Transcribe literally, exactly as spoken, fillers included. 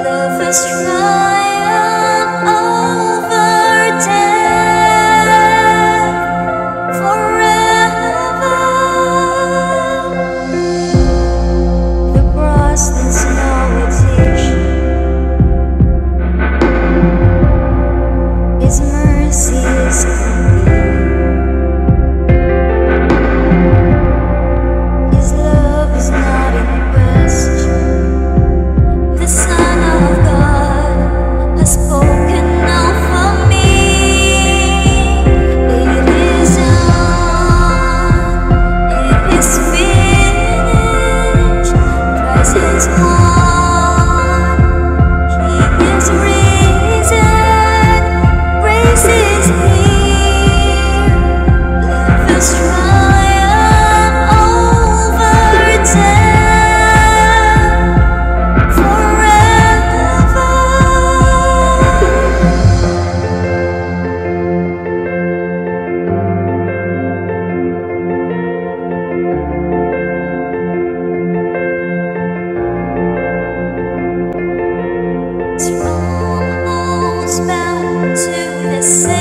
Love has triumphed over death forever. The cross needs no addition. His mercy is complete. His love is not in question. The Son of God has spoken now for me. It is done. It is finished. Christ is won. He is risen. Grace is here. Love has triumphed over death forever. Strongholds bound to the same.